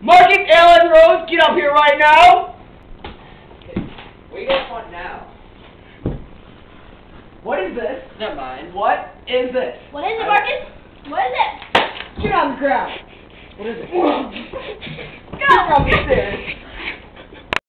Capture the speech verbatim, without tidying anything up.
Marcus Allen Rose, get up here right now! What do you guys want now? What is this? Never mind. What is this? What is it, Marcus? What is it? Get on the ground! What is it? Go! Get from the stairs!